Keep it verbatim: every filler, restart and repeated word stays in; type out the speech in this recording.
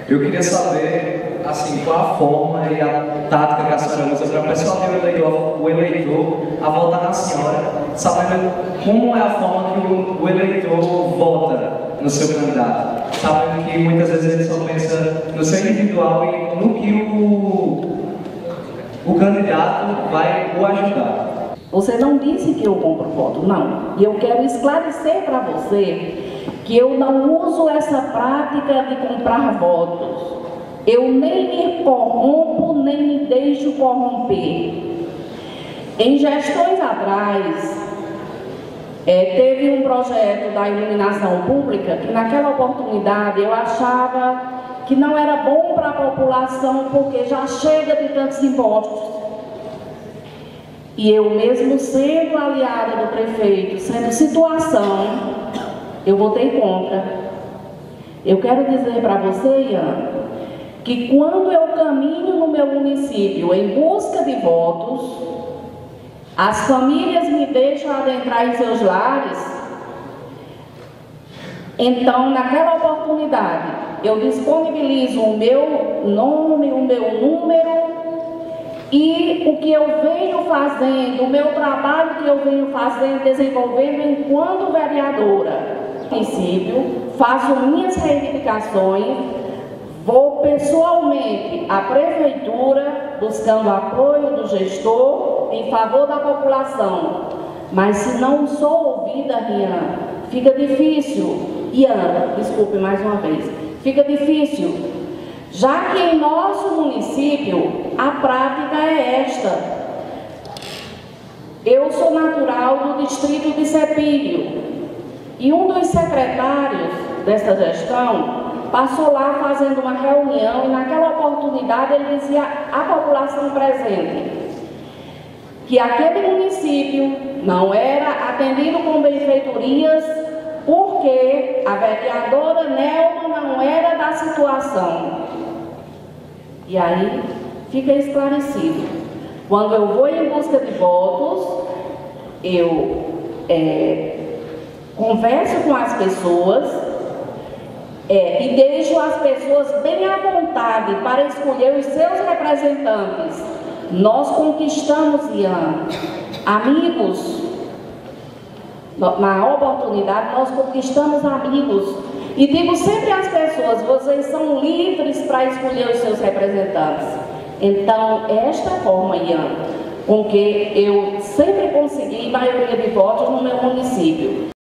Eu queria saber, assim, qual a forma e a tática que a senhora usa para persuadir o eleitor, o eleitor a votar na senhora, sabendo como é a forma que o, o eleitor vota no seu candidato, sabendo que muitas vezes ele só pensa no seu individual e no que o, o candidato vai o ajudar. Você não disse que eu compro voto, não. E eu quero esclarecer para você que eu não uso essa prática de comprar votos. Eu nem me corrompo, nem me deixo corromper. Em gestões atrás, é, teve um projeto da iluminação pública que naquela oportunidade eu achava que não era bom para a população porque já chega de tantos impostos. E eu mesmo sendo aliada do prefeito, sendo situação, eu votei contra. Eu quero dizer para você, Ian, que quando eu caminho no meu município em busca de votos, as famílias me deixam adentrar em seus lares. Então, naquela oportunidade, eu disponibilizo o meu nome, o meu número, e o que eu venho fazendo, o meu trabalho que eu venho fazendo, desenvolvendo enquanto vereadora, município, faço minhas reivindicações, vou pessoalmente à prefeitura buscando apoio do gestor em favor da população. Mas se não sou ouvida, Rian, fica difícil. Ian, desculpe mais uma vez, fica difícil. Já que em nosso município a prática é esta. Eu sou natural do distrito de Sepílio e um dos secretários desta gestão passou lá fazendo uma reunião e naquela oportunidade ele dizia à população presente que aquele município não era atendido com benfeitorias porque a vereadora Nelma não era da situação. E aí fica esclarecido. Quando eu vou em busca de votos, eu é, converso com as pessoas é, e deixo as pessoas bem à vontade para escolher os seus representantes. Nós conquistamos, Ian, amigos. Na oportunidade, nós conquistamos amigos. E digo sempre às pessoas, vocês são livres para escolher os seus representantes. Então, esta forma, Ian, com que eu sempre consegui maioria de votos no meu município.